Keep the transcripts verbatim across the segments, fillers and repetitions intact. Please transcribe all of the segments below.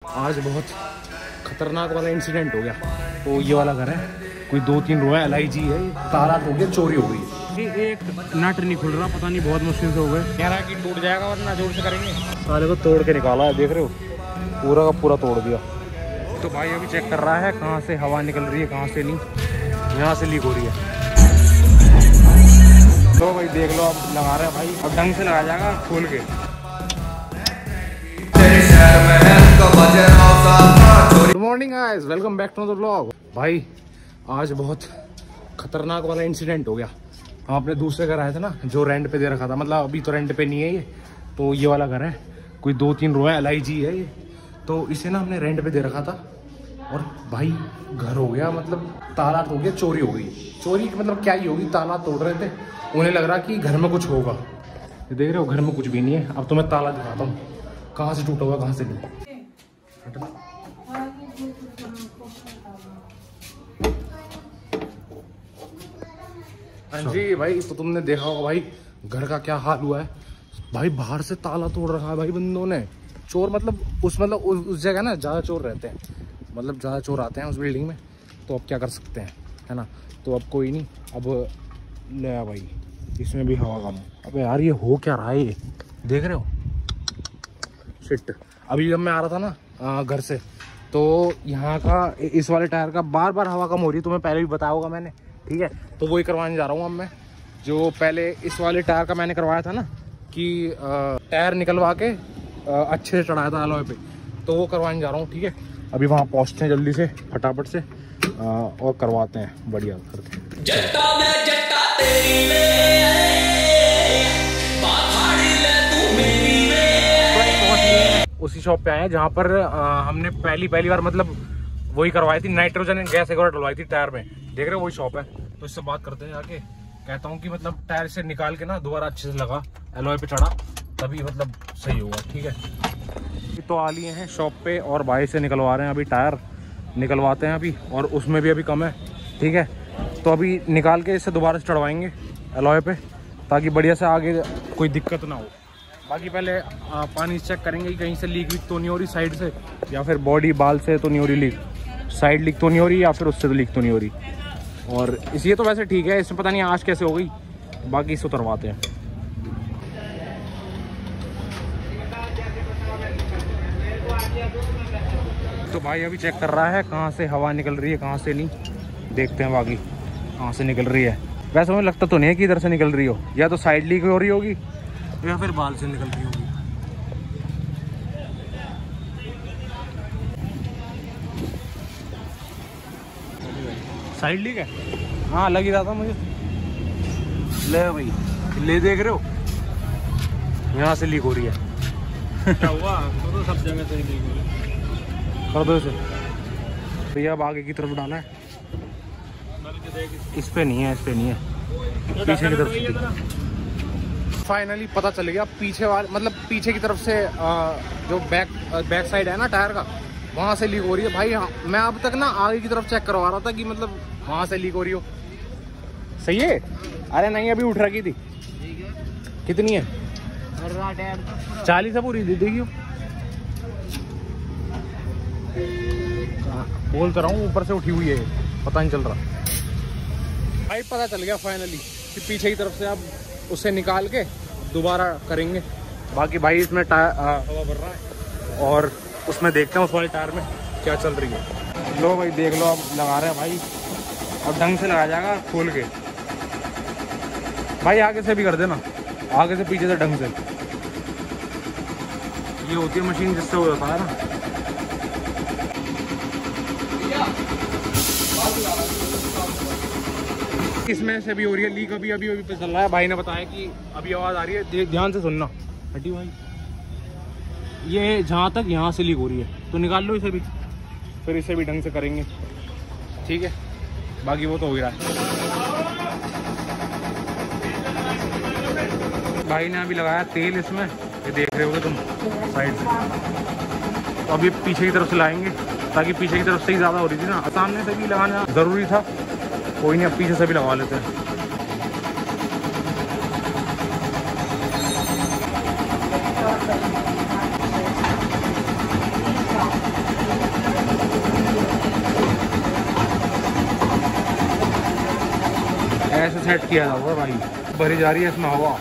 आज बहुत खतरनाक वाला इंसिडेंट हो गया। तो ये वाला घर है, कोई दो तीन रो है, एल आई जी है, ताला टूट गया, चोरी हो गई। ये एक नट नहीं खुल रहा, पता नहीं बहुत मुश्किल से हो गए। कह रहा है कि टूट जाएगा वरना जोर से करेंगे। साले को तोड़ के निकाला है, देख रहे हो, पूरा का पूरा तोड़ दिया। तो भाई अभी चेक कर रहा है कहाँ से हवा निकल रही है, कहाँ से नहीं, यहाँ से लीक हो रही है। तो भाई देख लो, अब लगा रहे हैं भाई, अब ढंग से लगा जाएगा खोल के। Good morning guys, welcome back to the vlog. भाई आज बहुत खतरनाक वाला इंसिडेंट हो गया। हम अपने दूसरे घर आए थे ना, जो रेंट पे दे रखा था, मतलब अभी तो रेंट पे नहीं है ये, तो ये वाला घर है, कोई दो तीन रो है, एल आई जी है ये। तो इसे ना हमने रेंट पे दे रखा था और भाई घर हो गया, मतलब ताला टूट गया, चोरी हो गई। चोरी मतलब क्या ही होगी, ताला तोड़ रहे थे, उन्हें लग रहा कि घर में कुछ होगा। ये देख रहे हो, घर में कुछ भी नहीं है। अब तो मैं ताला दिखाता हूँ कहाँ से टूटा हुआ, कहाँ से नहीं। हाँ जी भाई, तो तुमने देखा होगा भाई घर का क्या हाल हुआ है। भाई बाहर से ताला तोड़ रखा है भाई बंदों ने। चोर मतलब उस मतलब उस, उस जगह ना ज़्यादा चोर रहते हैं, मतलब ज़्यादा चोर आते हैं उस बिल्डिंग में। तो अब क्या कर सकते हैं, है ना। तो अब कोई नहीं, अब नया भाई इसमें भी हवा कम। अबे यार ये हो क्या रहा है, ये देख रहे हो, शिट। अभी जब मैं आ रहा था ना घर से, तो यहाँ का इस वाले टायर का बार बार हवा कम हो रही है, तुम्हें पहले भी बताया होगा मैंने, ठीक है। तो वही करवाने जा रहा हूँ अब मैं, जो पहले इस वाले टायर का मैंने करवाया था ना, कि टायर निकलवा के अच्छे से चढ़ाया था अलॉय पे, तो वो करवाने जा रहा हूँ, ठीक है। अभी वहाँ पहुँचते हैं जल्दी से, फटाफट से, आ, और करवाते हैं, बढ़िया करते हैं। जट्टा में जट्टा तेरी में, तू मेरी में। उसी शॉप पे आए हैं जहाँ पर आ, हमने पहली पहली बार मतलब वही करवाई थी, नाइट्रोजन गैस एक बार डलवाई थी टायर में। देख रहे हो वही शॉप है, तो इससे बात करते हैं जाके। कहता हूँ कि मतलब टायर से निकाल के ना दोबारा अच्छे से लगा, एलॉय पे चढ़ा, तभी मतलब सही होगा, ठीक है। तो आ लिए हैं शॉप पे और भाई से निकलवा रहे हैं, अभी टायर निकलवाते हैं अभी, और उसमें भी अभी कम है, ठीक है। तो अभी निकाल के इसे दोबारा से चढ़वाएंगे एलॉय पे, ताकि बढ़िया से आगे कोई दिक्कत ना हो। बाकी पहले आ, पानी चेक करेंगे कि कहीं से लीक वीक तो नहीं हो रही साइड से, या फिर बॉडी बाल से तो नहीं हो रही लीक, साइड लीक तो नहीं हो रही, या फिर उससे तो लीक तो नहीं हो रही। और इसलिए तो वैसे ठीक है, इसमें पता नहीं आज कैसे हो गई। बाकी इसे उतरवाते हैं। तो भाई अभी चेक कर रहा है कहाँ से हवा निकल रही है, कहाँ से नहीं, देखते हैं बाकी कहाँ से निकल रही है। वैसे मुझे लगता तो नहीं है कि इधर से निकल रही हो, या तो साइड लीक हो रही होगी या फिर बाल से निकल रही होगी। साइड लीक है, हाँ लग ही रहा था मुझे। ले भाई, ले देख रहे हो, यहाँ से लीक हो रही है। क्या हुआ, तो सब जगह से लीक हो रही है, कर दो इसे भैया। अब आगे की तरफ डाला है, इस पे नहीं है, इस पे नहीं है, पीछे की तरफ। फाइनली पता चल गया, पीछे वाले मतलब पीछे की तरफ से आ, जो बैक बैक साइड है ना टायर का, वहाँ से लीक हो रही है भाई। हाँ, मैं अब तक ना आगे की तरफ चेक करवा रहा था कि मतलब वहाँ से लीक हो रही हो। सही है, अरे नहीं अभी उठ रखी थी। कितनी है, चालीस है पूरी, देखियो। बोल तो रहा हूँ ऊपर से उठी हुई है, पता नहीं चल रहा भाई। पता चल गया फाइनली कि पीछे की तरफ से अब उसे निकाल के दोबारा करेंगे। बाकी भाई इसमें टायर हवा भर रहा है, और उसमें देखते हैं उस वाले टायर में क्या चल रही है। लो भाई देख लो, अब लगा रहे हैं भाई, अब ढंग से लगा जाएगा खोल के। भाई आगे से भी कर देना, आगे से पीछे से ढंग से। ये होती है मशीन जिससे हो जाता है ना। इसमें से भी हो रही है लीक, अभी अभी अभी पे चल रहा है। भाई ने बताया कि अभी आवाज़ आ रही है, ध्यान से सुनना। हटी भाई, ये जहाँ तक यहाँ से लीक हो रही है, तो निकाल लो इसे भी, फिर इसे भी ढंग से करेंगे, ठीक है। बाकी वो तो हो ही रहा है। भाई ने अभी लगाया तेल इसमें, ये देख रहे होगे तुम साइड से। तो अभी पीछे की तरफ से लाएंगे, ताकि पीछे की तरफ से ही ज़्यादा हो रही थी ना, सामने से भी लगाना ज़रूरी था। कोई नहीं, अब पीछे से भी लगवा लेते हैं। सेट किया हुआ भाई, भरी जा रही है इसमें हवा।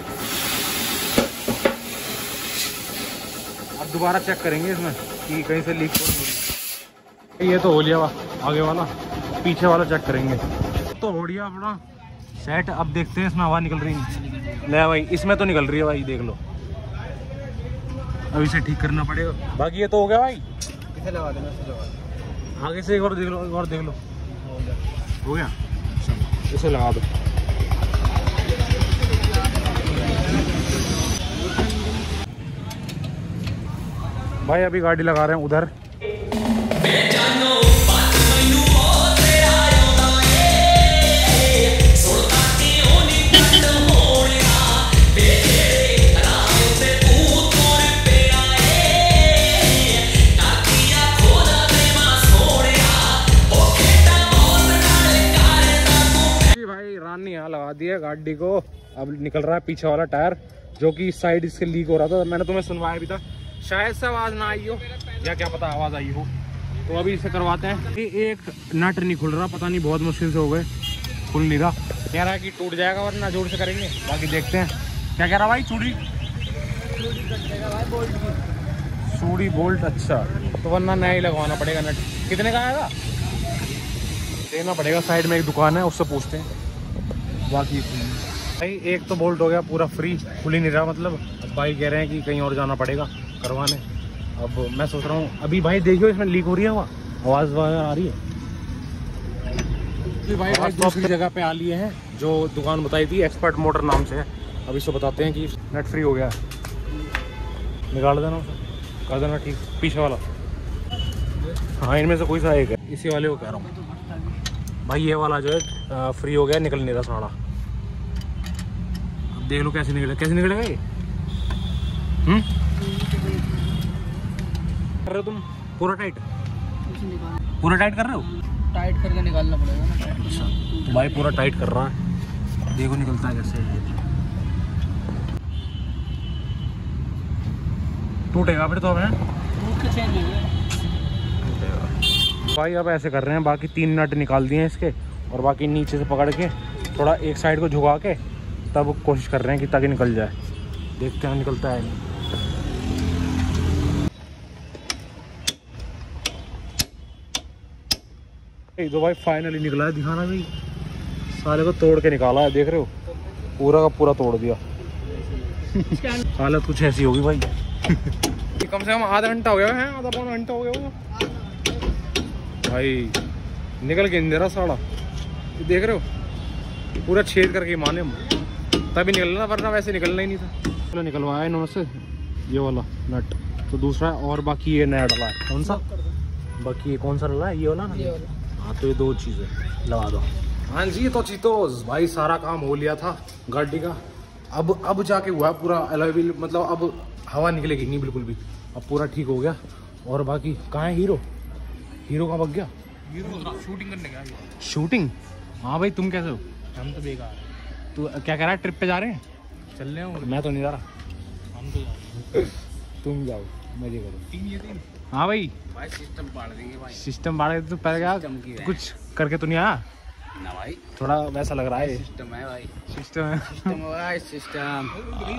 अब दोबारा चेक करेंगे इसमें कि कहीं से लीक हो रही। ये तो हो लिया आगे वाला, पीछे वाला चेक करेंगे। तो हो गया अपना सेट। अब देखते हैं इसमें हवा निकल रही है। ले भाई इसमें तो निकल रही है भाई, देख लो। अब इसे ठीक करना पड़ेगा। बाकी ये तो हो गया भाई, इसे लगा देना, इसे लगा देना। आगे से एक और देख लो, एक और देख लो। हो गया, इसे लगा दो। भाई अभी गाड़ी लगा रहे हैं उधर। रानी यहाँ लगा दिया गाड़ी को। अब निकल रहा है पीछे वाला टायर, जो कि इस साइड इसके लीक हो रहा था। मैंने तुम्हें सुनवाया भी था, शायद से आवाज ना आई हो या क्या पता आवाज आई हो। तो अभी इसे करवाते हैं। एक नट नहीं खुल रहा, पता नहीं बहुत मुश्किल से हो गए, खुल नहीं रहा। कह रहा है कि टूट जाएगा वरना जोड़ से करेंगे। बाकी देखते हैं क्या कह रहा भाई। चूड़ी चूड़ी बोल्ट, अच्छा तो वरना नया ही लगवाना पड़ेगा नट। कितने का आएगा देना पड़ेगा। साइड में एक दुकान है, उससे पूछते हैं। बाकी भाई एक तो बोल्ट हो गया पूरा फ्री, खुल ही नहीं रहा मतलब। अब भाई कह रहे हैं कि कहीं और जाना पड़ेगा करवाने। अब मैं सोच रहा हूँ अभी भाई देखियो इसमें लीक हो रही है हवा, आवाज आ रही है। भाई भाई दूसरी जगह पे आ लिए हैं, जो दुकान बताई थी एक्सपर्ट मोटर नाम से है। अब इसको बताते हैं कि नेट फ्री हो गया है, निकाल देना उसे, कर देना ठीक पीछे वाला। हाँ इनमें से कोई सा एक है, इसी वाले को कह रहा हूँ भाई। ये वाला जो है फ्री हो गया, निकल नहीं रहा साड़ा। अब देख लो कैसे निकले, कैसे निकलेगा ये। हम्म कर रहे हो तुम पूरा टाइट, पूरा टाइट कर रहे हो। टाइट करके निकालना पड़ेगा ना। अच्छा तो भाई पूरा टाइट कर रहा है, देखो निकलता है कैसे। टूटेगा फिर तो हमें टूट के चेंज हो गया भाई। अब ऐसे कर रहे हैं, बाकी तीन नट निकाल दिए हैं इसके, और बाकी नीचे से पकड़ के थोड़ा एक साइड को झुका के तब कोशिश कर रहे हैं कि ताकि निकल जाए। देखते हैं निकलता है नहीं। एक दो भाई फाइनली निकला है, दिखाना भी। साले को तोड़ के निकाला है, देख रहे हो पूरा का पूरा तोड़ दिया। हालत कुछ ऐसी होगी भाई। कम से कम आधा घंटा हो गया है, आधा पौना घंटा हो गया होगा भाई। निकल के नहीं दे रहा साड़ा, देख रहे हो पूरा छेद करके माने हम, तभी निकलना, वरना वैसे निकलना ही नहीं था। चलो निकलवाया इन्होंने से ये वाला नट, तो दूसरा है। और बाकी ये नया डला है, कौन सा बाकी ये कौन सा डला है, ये वाला ना। हाँ तो ये दो चीज़ें लगा दो। हाँ जी तो चीतोस भाई सारा काम हो लिया था गाड़ी का। अब अब जाके हुआ पूरा अलग, मतलब अब हवा निकलेगी नहीं बिल्कुल भी। अब पूरा ठीक हो गया। और बाकी कहाँ है हीरो, हीरो कहाँ भाग गया। हीरो शूटिंग करने गया। शूटिंग, हाँ भाई तुम कैसे हो। हम तो बेकार। तू क्या कह रहा है, ट्रिप पे जा रहे हैं। चल रहे हो। मैं तो नहीं जा रहा, हम तो जा तुम जाओ मजे करो। तीन ये तीन हाँ भाई भाई सिस्टम बाढ़ देंगे भाई। सिस्टम बाढ़ तो पहले क्या कुछ करके तो नहीं आया ना भाई, थोड़ा वैसा लग रहा है। सिस्टम है भाई, सिस्टम है, सिस्टम है भाई, सिस्टम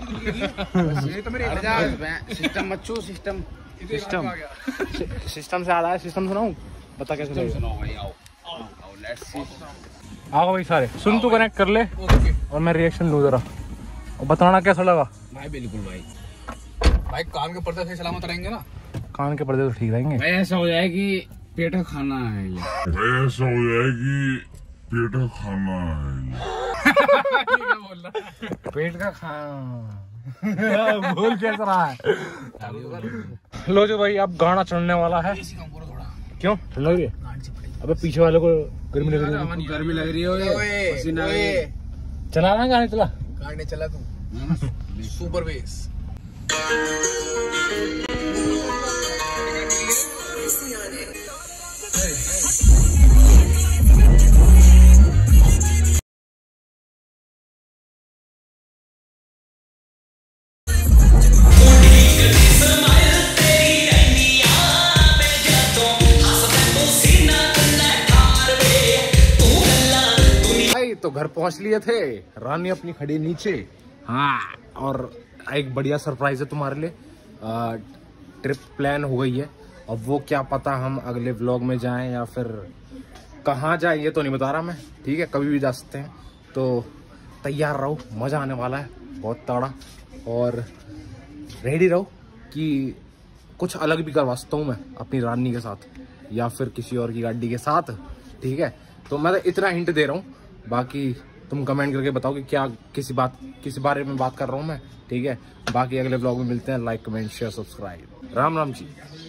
सिस्टम मच्छू सिस्टम सिस्टम सिस्टम से आ रहा है। सिस्टम सुनाऊं, बता कैसे लगेगा। सुनो भाई, आओ आओ आओ लेट्स सी। आओ भाई सारे सुन, तू कनेक्ट कर ले और मैं रिएक्शन लूँ जरा, और बताना कैसा लगा भाई। बिल्कुल भाई, भाई कान के पर्दे से सलामत रहेंगे ना। कान के पर्दे तो ठीक रहेंगे भाई। ऐसा हो जाए कि पेट का खाना है ये, भाई ऐसा हो जाए कि पेट का खाना है। क्या बोल रहा है? पेट का खाना बोल कैसा रहा है। लो जो भाई अब गाना चढ़ने वाला है। क्यों ठंड लग रही है। अबे पीछे वाले को गर्मी लग रही है। गर्मी लग रही है, पसीना आ रही है। चला ना गाने, चला गाने चला तू सुपर बेस। तो घर पहुंच लिए थे, रानी अपनी खड़ी नीचे। हाँ, और एक बढ़िया सरप्राइज है तुम्हारे लिए। आ, ट्रिप प्लान हो गई है, अब वो क्या पता हम अगले व्लॉग में जाएं या फिर कहाँ जाएं ये तो नहीं बता रहा मैं, ठीक है, कभी भी जा सकते हैं। तो तैयार रहो, मज़ा आने वाला है बहुत तगड़ा, और रेडी रहो कि कुछ अलग भी करवा सकता हूँ मैं अपनी रानी के साथ या फिर किसी और की गाड़ी के साथ, ठीक है। तो मैं तो इतना हिंट दे रहा हूँ, बाकी तुम कमेंट करके बताओ कि क्या किसी बात किसी बारे में बात कर रहा हूँ मैं, ठीक है। बाकी अगले ब्लॉग में मिलते हैं। Like comment share subscribe. Ram Ram जी।